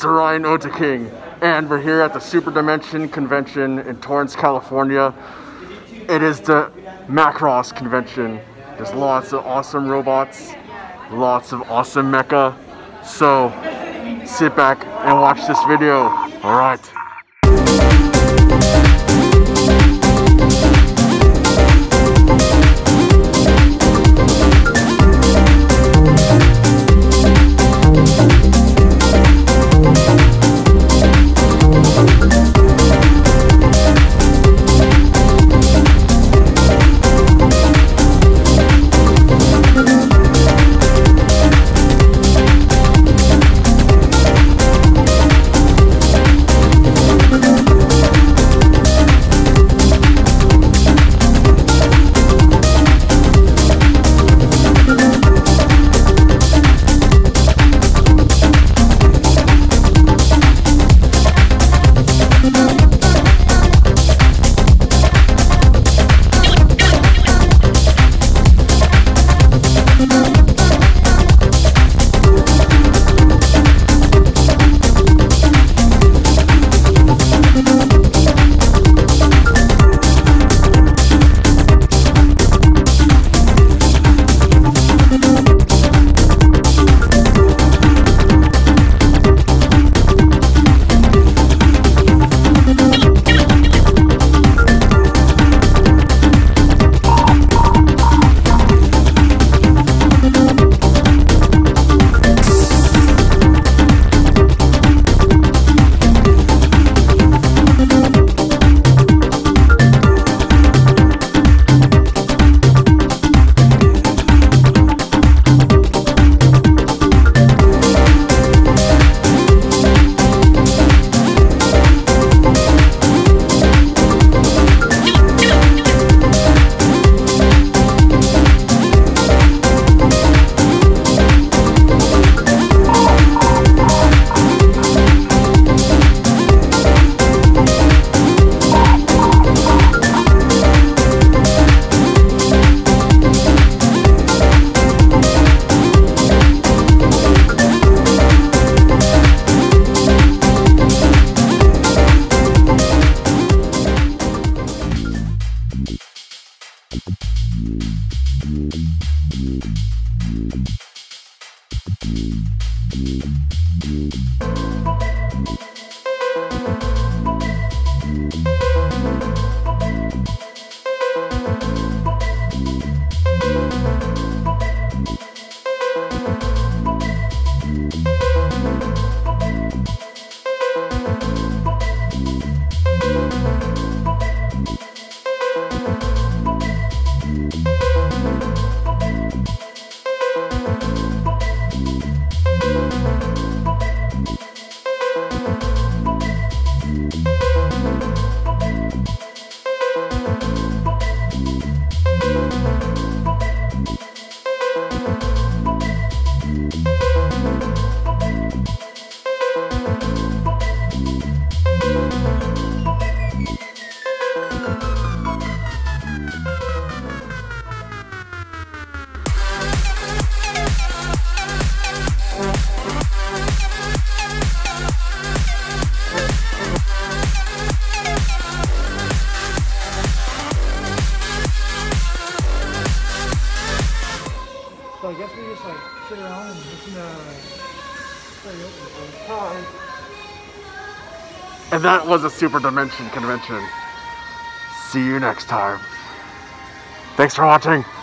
it's Ryan OtaKing, and we're here at the Super Dimension Convention in Torrance, California. It is the Macross convention. There's lots of awesome robots, lots of awesome mecha. So sit back and watch this video. All right. So I guess we just like sit around and listen to And that was a Super Dimension convention. See you next time. Thanks for watching.